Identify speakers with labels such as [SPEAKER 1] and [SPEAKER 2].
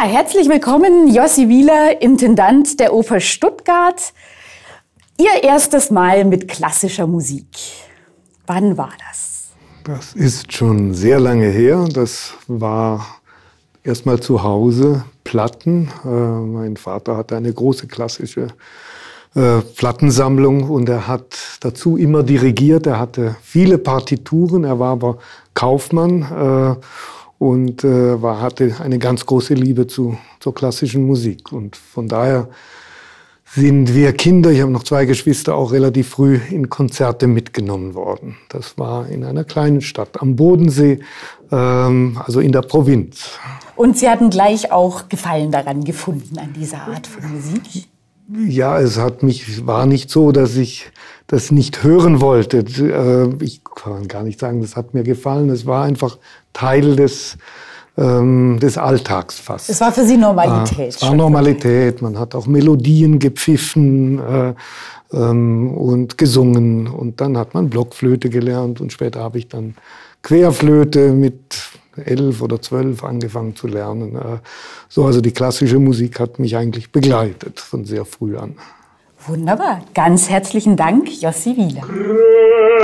[SPEAKER 1] herzlich willkommen, Jossi Wieler, Intendant der Oper Stuttgart. Ihr erstes Mal mit klassischer Musik. Wann war das?
[SPEAKER 2] Das ist schon sehr lange her. Das war erstmal zu Hause, Platten. Mein Vater hatte eine große klassische Plattensammlung und er hat dazu immer dirigiert. Er hatte viele Partituren, er war aber Kaufmann und hatte eine ganz große Liebe zur klassischen Musik. Und von daher sind wir Kinder, ich habe noch 2 Geschwister, auch relativ früh in Konzerte mitgenommen worden. Das war in einer kleinen Stadt am Bodensee, also in der Provinz.
[SPEAKER 1] Und Sie hatten gleich auch Gefallen daran gefunden, an dieser Art von Musik?
[SPEAKER 2] Ja, war nicht so, dass ich das nicht hören wollte. Ich kann gar nicht sagen, das hat mir gefallen. Es war einfach Teil des Alltags fast.
[SPEAKER 1] Es war für Sie Normalität?
[SPEAKER 2] Es war Normalität. Man hat auch Melodien gepfiffen und gesungen. Und dann hat man Blockflöte gelernt. Und später habe ich dann Querflöte mit 11 oder 12 angefangen zu lernen. Also die klassische Musik hat mich eigentlich begleitet von sehr früh an.
[SPEAKER 1] Wunderbar. Ganz herzlichen Dank, Jossi Wieler.